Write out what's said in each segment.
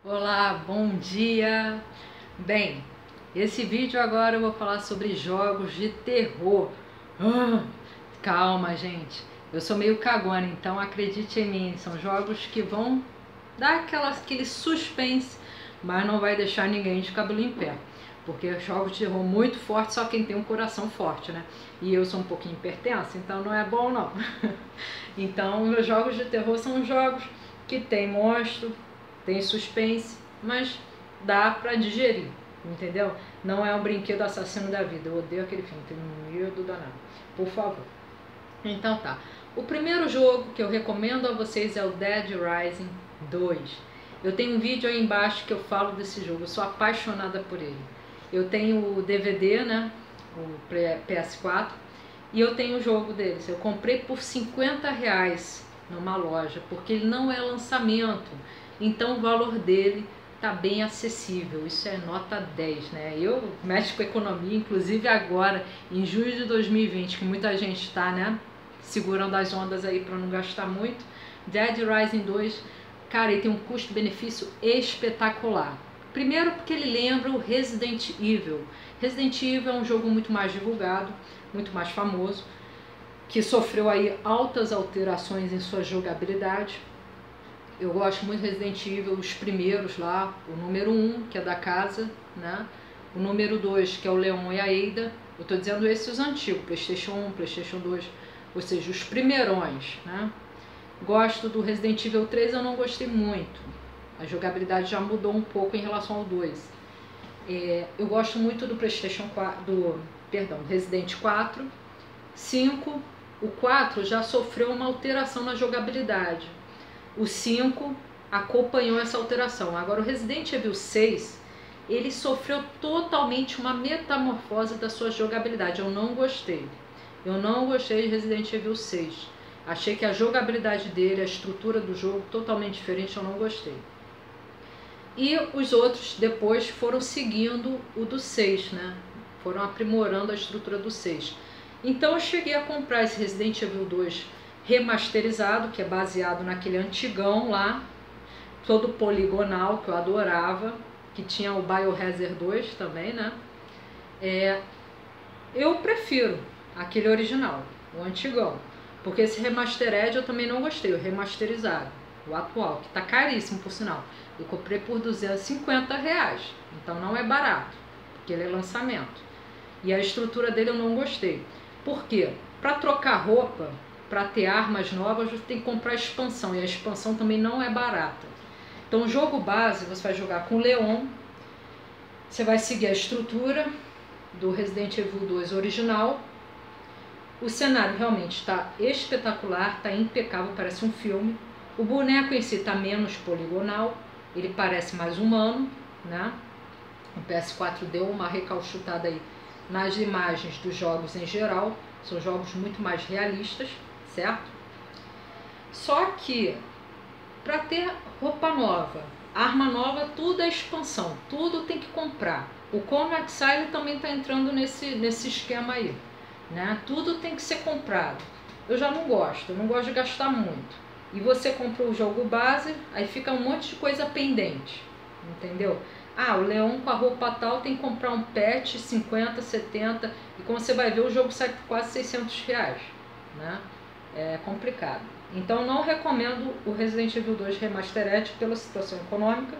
Olá, bom dia! Bem, esse vídeo agora eu vou falar sobre jogos de terror. Calma, gente, eu sou meio cagona, então acredite em mim, são jogos que vão dar aquele suspense, mas não vai deixar ninguém de cabelo em pé. Porque jogos de terror muito forte, só quem tem um coração forte, né? E eu sou um pouquinho hipertensa, então não é bom não. Então, meus jogos de terror são jogos que tem monstro, tem suspense, mas dá pra digerir, entendeu? Não é um brinquedo assassino da vida. Eu odeio aquele filme, tenho medo danado. Por favor. Então tá. O primeiro jogo que eu recomendo a vocês é o Dead Rising 2. Eu tenho um vídeo aí embaixo que eu falo desse jogo. Eu sou apaixonada por ele. Eu tenho o DVD, né? O PS4. E eu tenho o jogo deles. Eu comprei por R$ 50 numa loja, porque ele não é lançamento. Então o valor dele tá bem acessível. Isso é nota 10, né? Eu mexo com economia, inclusive agora, em junho de 2020, que muita gente está, né, segurando as ondas aí para não gastar muito. Dead Rising 2, cara, ele tem um custo-benefício espetacular. Primeiro porque ele lembra o Resident Evil. Resident Evil é um jogo muito mais divulgado, muito mais famoso, que sofreu aí altas alterações em sua jogabilidade. Eu gosto muito de Resident Evil, os primeiros lá, o número 1, que é da casa, né? O número 2, que é o Leon e a Ada. Eu tô dizendo esses antigos, PlayStation 1, PlayStation 2, ou seja, os primeirões, né? Gosto do Resident Evil 3, eu não gostei muito. A jogabilidade já mudou um pouco em relação ao 2. Eu gosto muito do PlayStation 4, Resident 4, 5. O 4 já sofreu uma alteração na jogabilidade. O 5 acompanhou essa alteração. Agora o Resident Evil 6, ele sofreu totalmente uma metamorfose da sua jogabilidade. Eu não gostei. Eu não gostei de Resident Evil 6. Achei que a jogabilidade dele, a estrutura do jogo, totalmente diferente, eu não gostei. E os outros depois foram seguindo o do 6, né? Foram aprimorando a estrutura do 6. Então eu cheguei a comprar esse Resident Evil 2 remasterizado, que é baseado naquele antigão lá, todo poligonal, que eu adorava, que tinha o Biohazard 2 também, né? Eu prefiro aquele original, o antigão, porque esse remastered eu também não gostei, o remasterizado, o atual, que tá caríssimo por sinal. Eu comprei por R$ 250, então não é barato, porque ele é lançamento. E a estrutura dele eu não gostei. Por quê? Para trocar roupa, para ter armas novas, você tem que comprar a expansão, e a expansão também não é barata. Então o jogo base, você vai jogar com o Leon, você vai seguir a estrutura do Resident Evil 2 original. O cenário realmente está espetacular, está impecável, parece um filme. O boneco em si está menos poligonal, ele parece mais humano, né? O PS4 deu uma recalchutada aí nas imagens dos jogos em geral, são jogos muito mais realistas, certo? Só que para ter roupa nova, arma nova, tudo é expansão, tudo tem que comprar. O Conan Exile também está entrando nesse esquema aí, né? Tudo tem que ser comprado. Eu já não gosto, eu não gosto de gastar muito. E você compra o jogo base, aí fica um monte de coisa pendente, entendeu? Ah, o Leon com a roupa tal tem que comprar um patch 50, 70, e como você vai ver o jogo sai por quase R$ 600, né? É complicado. Então não recomendo o Resident Evil 2 Remastered pela situação econômica.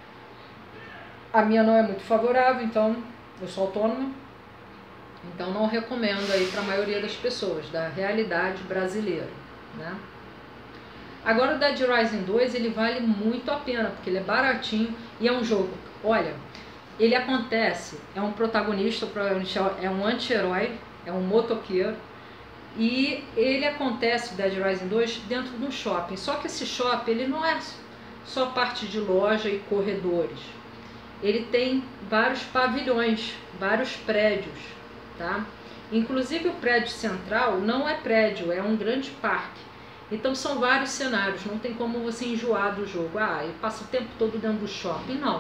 A minha não é muito favorável, então eu sou autônoma. Então não recomendo aí para a maioria das pessoas, da realidade brasileira, né? Agora o Dead Rising 2 ele vale muito a pena, porque ele é baratinho e é um jogo, olha, ele acontece, é um protagonista, é um anti-herói, é um motoqueiro, e ele acontece, o Dead Rising 2, dentro de um shopping. Só que esse shopping ele não é só parte de loja e corredores, ele tem vários pavilhões, vários prédios, tá? Inclusive o prédio central não é prédio, é um grande parque. Então são vários cenários, não tem como você enjoar do jogo. Ah, eu passo o tempo todo dentro do shopping, não.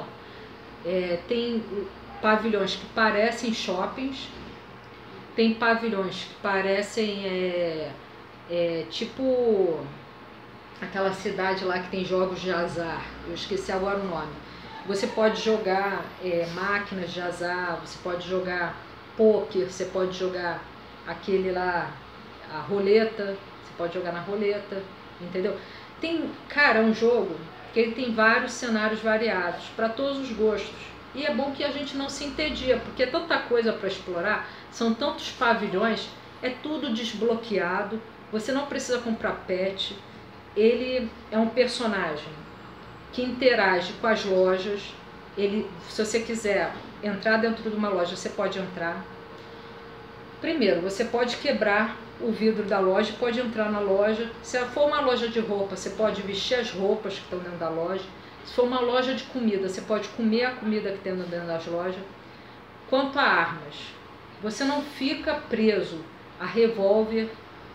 Tem pavilhões que parecem shoppings, tem pavilhões que parecem tipo aquela cidade lá que tem jogos de azar, eu esqueci agora o nome. Você pode jogar máquinas de azar, você pode jogar pôquer, você pode jogar aquele lá, a roleta, você pode jogar na roleta, entendeu? Cara, é um jogo que ele tem vários cenários variados, para todos os gostos. E é bom que a gente não se entedia, porque é tanta coisa para explorar, são tantos pavilhões, é tudo desbloqueado, você não precisa comprar pet, ele é um personagem que interage com as lojas. Se você quiser entrar dentro de uma loja, você pode entrar. Primeiro, você pode quebrar o vidro da loja, pode entrar na loja. Se for uma loja de roupa, você pode vestir as roupas que estão dentro da loja. Se for uma loja de comida, você pode comer a comida que tem dentro das lojas. Quanto a armas, você não fica preso a revólver,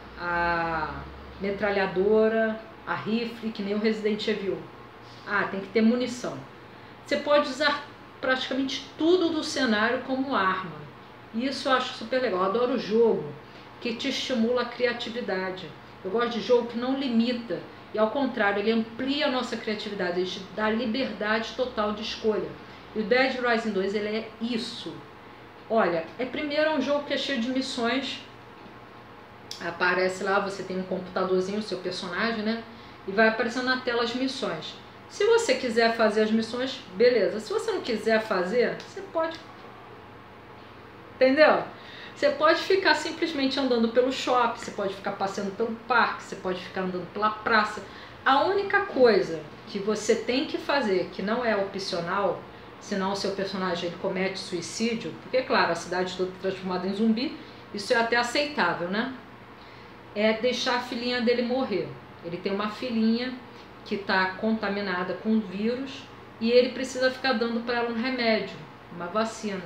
a metralhadora, a rifle, que nem o Resident Evil. Tem que ter munição. Você pode usar praticamente tudo do cenário como arma. Isso eu acho super legal. Eu adoro jogo que te estimula a criatividade. Eu gosto de jogo que não limita. E ao contrário, ele amplia a nossa criatividade. Ele te dá liberdade total de escolha. E o Dead Rising 2, ele é isso. Olha, primeiro é um jogo que é cheio de missões. Aparece lá, você tem um computadorzinho, o seu personagem, né? E vai aparecendo na tela as missões. Se você quiser fazer as missões, beleza. Se você não quiser fazer, você pode... Entendeu? Você pode ficar simplesmente andando pelo shopping, você pode ficar passeando pelo parque, você pode ficar andando pela praça. A única coisa que você tem que fazer, que não é opcional, senão o seu personagem ele comete suicídio, porque, claro, a cidade toda é transformada em zumbi, isso é até aceitável, né? É deixar a filhinha dele morrer. Ele tem uma filhinha que está contaminada com o vírus e ele precisa ficar dando para ela um remédio, uma vacina.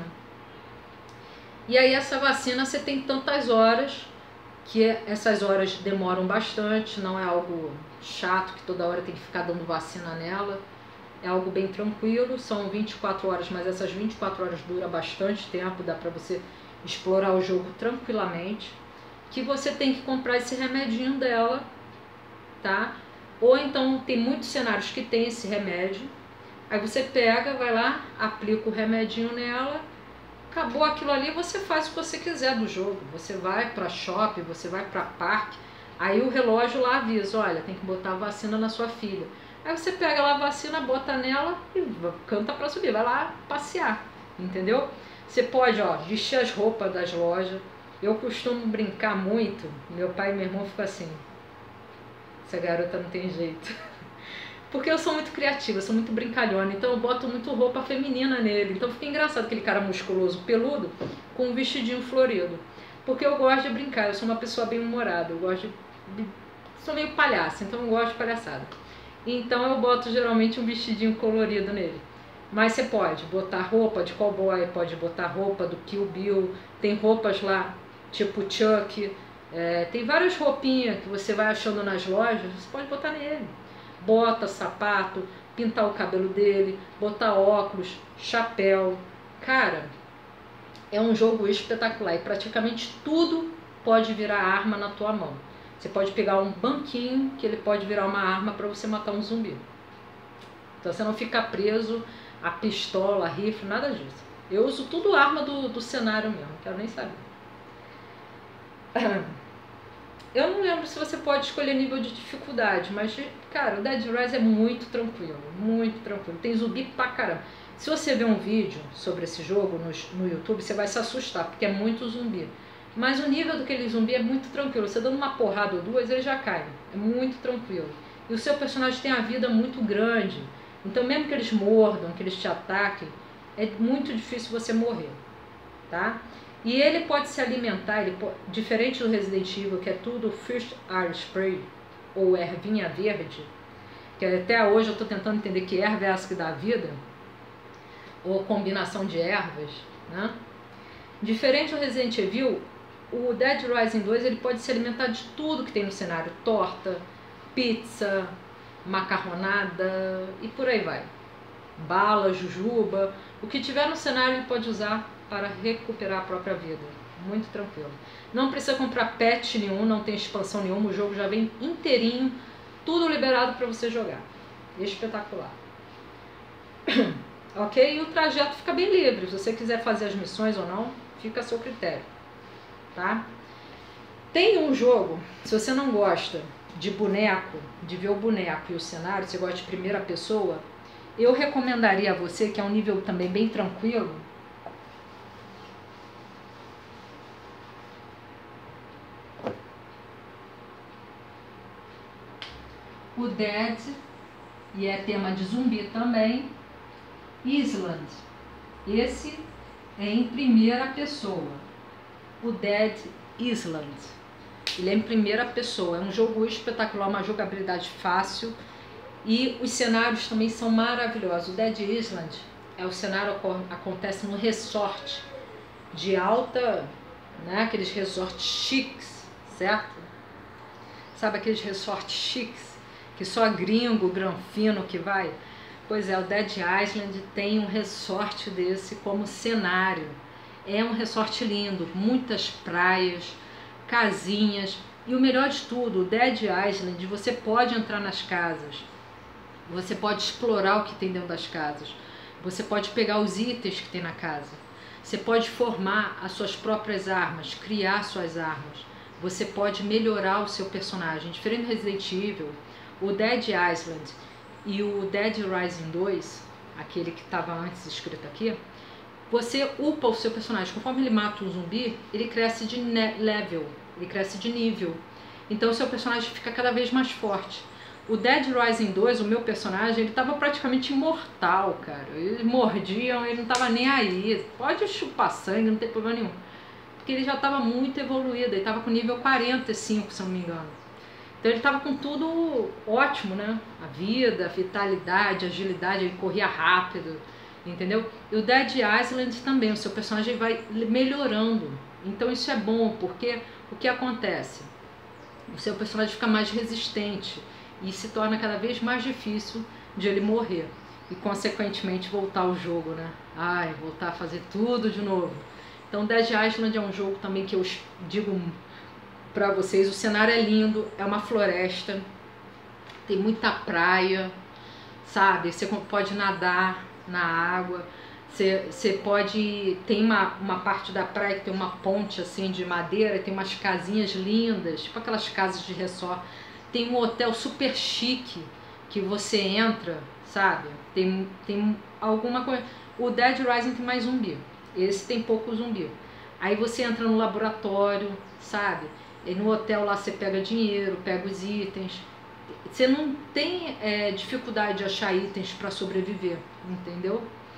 E aí essa vacina você tem tantas horas, que essas horas demoram bastante, não é algo chato que toda hora tem que ficar dando vacina nela, é algo bem tranquilo, são 24 horas, mas essas 24 horas dura bastante tempo, dá para você explorar o jogo tranquilamente, que você tem que comprar esse remedinho dela, tá? Ou então tem muitos cenários que tem esse remédio, aí você pega, vai lá, aplica o remedinho nela, acabou aquilo ali, você faz o que você quiser do jogo, você vai para shopping, você vai para parque, aí o relógio lá avisa, olha, tem que botar a vacina na sua filha. Aí você pega lá a vacina, bota nela e canta para subir, vai lá passear, entendeu? Você pode, vestir as roupas das lojas. Eu costumo brincar muito, meu pai e meu irmão ficam assim, essa garota não tem jeito. Porque eu sou muito criativa, sou muito brincalhona, então eu boto muito roupa feminina nele. Então fica engraçado aquele cara musculoso, peludo, com um vestidinho florido. Porque eu gosto de brincar, eu sou uma pessoa bem humorada, eu gosto de... sou meio palhaça, então eu gosto de palhaçada. Então eu boto geralmente um vestidinho colorido nele. Mas você pode botar roupa de cowboy, pode botar roupa do Kill Bill, tem roupas lá tipo Chuck, tem várias roupinhas que você vai achando nas lojas, você pode botar nele. Bota, sapato, pintar o cabelo dele, botar óculos, chapéu. Cara, é um jogo espetacular e praticamente tudo pode virar arma na tua mão. Você pode pegar um banquinho que ele pode virar uma arma para você matar um zumbi. Então você não fica preso a pistola, a rifle, nada disso. Eu uso tudo arma do cenário mesmo, não quero nem saber. Eu não lembro se você pode escolher nível de dificuldade, mas, cara, o Dead Rising é muito tranquilo, muito tranquilo. Tem zumbi pra caramba. Se você ver um vídeo sobre esse jogo no YouTube, você vai se assustar, porque é muito zumbi. Mas o nível daquele zumbi é muito tranquilo. Você dando uma porrada ou duas, ele já cai. É muito tranquilo. E o seu personagem tem a vida muito grande. Então, mesmo que eles mordam, que eles te ataquem, é muito difícil você morrer, tá? E ele pode se alimentar, diferente do Resident Evil, que é tudo First Aid Spray, ou ervinha verde, que até hoje eu estou tentando entender que erva é essa que dá vida, ou combinação de ervas, né? Diferente do Resident Evil, o Dead Rising 2 ele pode se alimentar de tudo que tem no cenário, torta, pizza, macarronada e por aí vai. Bala, jujuba, o que tiver no cenário ele pode usar para recuperar a própria vida, muito tranquilo. Não precisa comprar patch nenhum, não tem expansão nenhuma, o jogo já vem inteirinho, tudo liberado para você jogar. Espetacular. ok? E o trajeto fica bem livre. Se você quiser fazer as missões ou não, fica a seu critério, tá? Tem um jogo, se você não gosta de boneco, de ver o boneco e o cenário, você gosta de primeira pessoa, eu recomendaria a você, que é um nível também bem tranquilo, o Dead, e é tema de zumbi também, Island. Esse é em primeira pessoa, o Dead Island. Ele é em primeira pessoa, é um jogo espetacular, uma jogabilidade fácil e os cenários também são maravilhosos. O Dead Island é o cenário acontece no resort de alta, né, aqueles resorts chiques, certo? Sabe aqueles resorts chiques que só gringo, granfino que vai? Pois é, o Dead Island tem um resort desse como cenário. É um resort lindo, muitas praias, casinhas, e o melhor de tudo, o Dead Island, você pode entrar nas casas, você pode explorar o que tem dentro das casas, você pode pegar os itens que tem na casa, você pode formar as suas próprias armas, criar suas armas, você pode melhorar o seu personagem. Diferente do Resident Evil, o Dead Island e o Dead Rising 2, aquele que estava antes escrito aqui, você upa o seu personagem. Conforme ele mata um zumbi, ele cresce de level, ele cresce de nível. Então o seu personagem fica cada vez mais forte. O Dead Rising 2, o meu personagem, ele estava praticamente imortal, cara. Eles mordiam, ele não estava nem aí. Pode chupar sangue, não tem problema nenhum. Porque ele já estava muito evoluído, ele estava com nível 45, se eu não me engano. Então ele estava com tudo ótimo, né? A vida, a vitalidade, a agilidade, ele corria rápido. Entendeu? E o Dead Island também, o seu personagem vai melhorando. Então isso é bom, porque o que acontece? O seu personagem fica mais resistente e se torna cada vez mais difícil de ele morrer. E consequentemente voltar ao jogo, né? Ai, voltar a fazer tudo de novo. Então Dead Island é um jogo também que eu digo pra vocês, o cenário é lindo, é uma floresta, tem muita praia, sabe? Você pode nadar na água, você pode, tem uma parte da praia que tem uma ponte assim de madeira, tem umas casinhas lindas, tipo aquelas casas de resort, tem um hotel super chique que você entra, sabe? Tem alguma coisa. O Dead Rising tem mais zumbi, esse tem pouco zumbi. Aí você entra no laboratório, sabe? E no hotel lá você pega dinheiro, pega os itens. Você não tem dificuldade de achar itens para sobreviver, entendeu?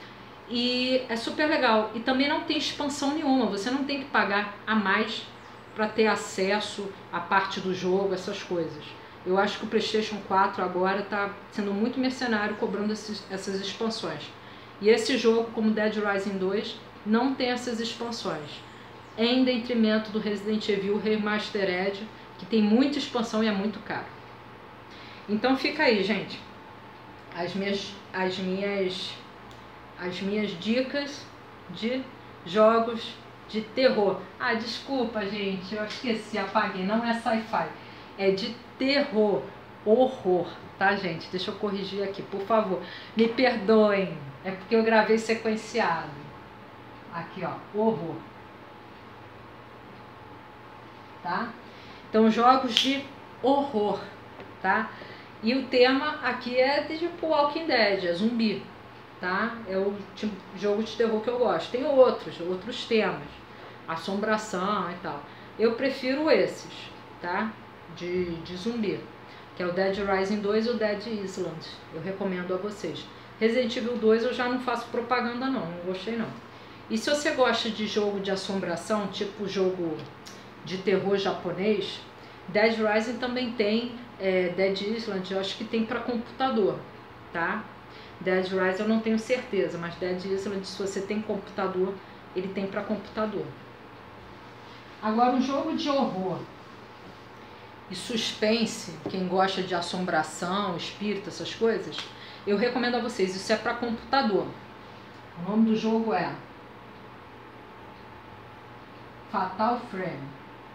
E é super legal. E também não tem expansão nenhuma, você não tem que pagar a mais para ter acesso à parte do jogo, essas coisas. Eu acho que o PlayStation 4 agora está sendo muito mercenário cobrando essas expansões. E esse jogo, como Dead Rising 2, não tem essas expansões. É em detrimento do Resident Evil Remastered, que tem muita expansão e é muito caro. Então fica aí, gente, as minhas dicas de jogos de terror. Ah, desculpa, gente, eu esqueci, apaguei, não é sci-fi, é de terror, horror, tá, gente? Deixa eu corrigir aqui, por favor, me perdoem, é porque eu gravei sequenciado. Aqui, ó, horror. Tá? Então, jogos de horror, tá? E o tema aqui é de tipo Walking Dead, é zumbi, tá? É o tipo de jogo de terror que eu gosto. Tem outros temas, assombração e tal. Eu prefiro esses, tá? De zumbi, que é o Dead Rising 2 e o Dead Island. Eu recomendo a vocês. Resident Evil 2 eu já não faço propaganda não gostei não. E se você gosta de jogo de assombração, tipo jogo de terror japonês, Dead Rising também tem, Dead Island eu acho que tem para computador, tá? Dead Rising eu não tenho certeza, mas Dead Island, se você tem computador, ele tem para computador. Agora, um jogo de horror e suspense, quem gosta de assombração, espírito, essas coisas, eu recomendo a vocês, isso é para computador. O nome do jogo é Fatal Frame.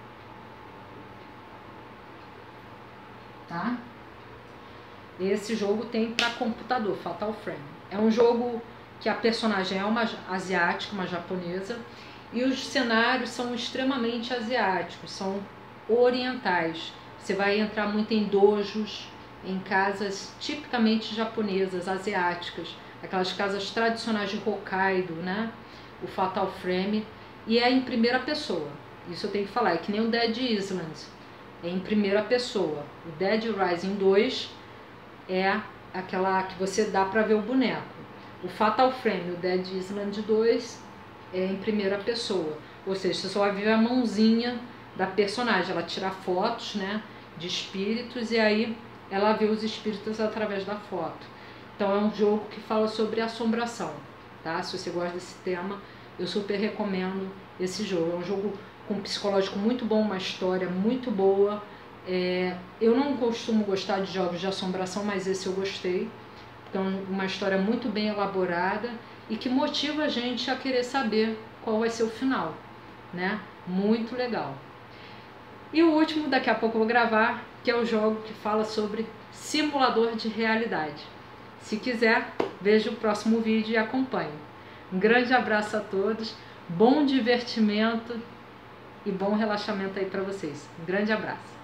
Tá? Esse jogo tem para computador, Fatal Frame. É um jogo que a personagem é uma asiática, uma japonesa, e os cenários são extremamente asiáticos, são orientais. Você vai entrar muito em dojos, em casas tipicamente japonesas, asiáticas, aquelas casas tradicionais de Hokkaido, né? O Fatal Frame, e é em primeira pessoa. Isso eu tenho que falar, é que nem o Dead Island, é em primeira pessoa. O Dead Rising 2 é aquela que você dá para ver o boneco. O Fatal Frame, o Dead Island 2, é em primeira pessoa. Ou seja, você só vai ver a mãozinha da personagem. Ela tira fotos, né, de espíritos e aí ela vê os espíritos através da foto. Então é um jogo que fala sobre assombração, tá? Se você gosta desse tema, eu super recomendo esse jogo. É um jogo com um psicológico muito bom, uma história muito boa. Eu não costumo gostar de jogos de assombração, mas esse eu gostei. Então, uma história muito bem elaborada e que motiva a gente a querer saber qual vai ser o final, né? Muito legal. E o último, daqui a pouco eu vou gravar, que é o jogo que fala sobre simulador de realidade. Se quiser, veja o próximo vídeo e acompanhe. Um grande abraço a todos, bom divertimento e bom relaxamento aí para vocês. Um grande abraço.